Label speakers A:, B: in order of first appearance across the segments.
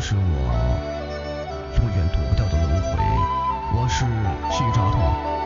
A: 是我永远躲不掉的轮回。我是细扎特。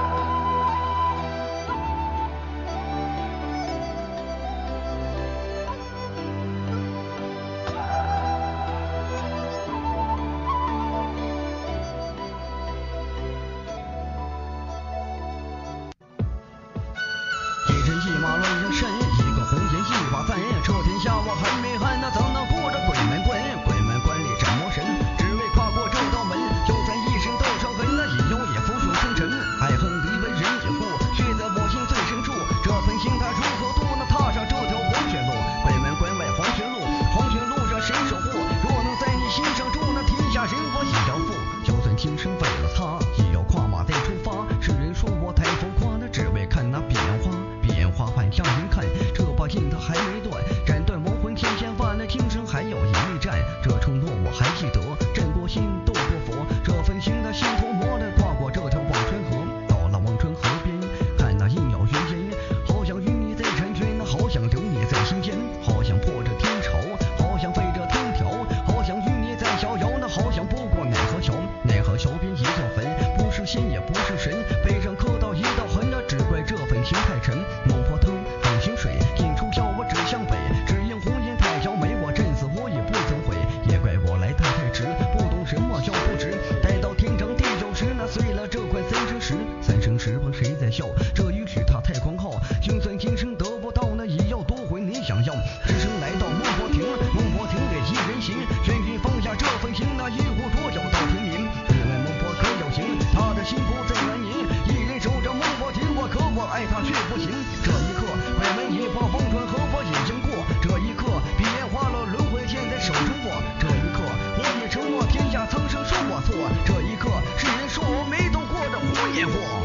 A: 一人一马乱人身，一个红颜一把伞，这天下我还没喊，那怎能过着鬼门关？鬼门关里斩魔神，只为跨过这道门。就算一身斗伤痕，那以后也俯首称臣。爱恨离为人也负，血在我心最深处。这份心他如何渡？那踏上这条黄泉路。鬼门关外黄泉路，黄泉路上谁守护？若能在你心上住，那天下人我也要负。就算今生为了他，也要跨马再出发。世人说我太浮夸，那只为看那变花。变花换让人看，这把劲它还没断，斩断亡魂天千万，那今生还要一战。这承诺我还记得，战过心斗过佛，这份心的心头磨的，跨过这条忘川河。到了忘川河边，看那一鸟云烟，好想与你在婵娟，好想留你在心间，好想破这天朝，好想飞这天条，好想与你在逍遥，那好想不过奈何桥。奈何桥边一座坟，不是仙也不是神，背上刻到一道痕，那只怪这份情太沉。孟婆汤放心水，引出鞘我指向北，只因红颜太娇美，我战死我也不曾悔。也怪我来得太迟，不懂什么叫不值。待到天长地久时，那碎了这块三生石。三生石旁谁在笑？这一曲它太狂浩，就算今生得不到，那也要夺回你想要。只身来到孟婆亭，孟婆亭里一人行，愿意放下这份情，那一壶浊酒到天明。只问孟婆可有情？她的心不在安宁，一人守着孟婆亭，我爱她却不行。这一刻，鬼门一破，忘川河我已经过。这一刻，彼岸花落，轮回剑在手中握。这一刻，我也承诺天下苍生恕我错。这一刻，世人说我没斗过这胡也过。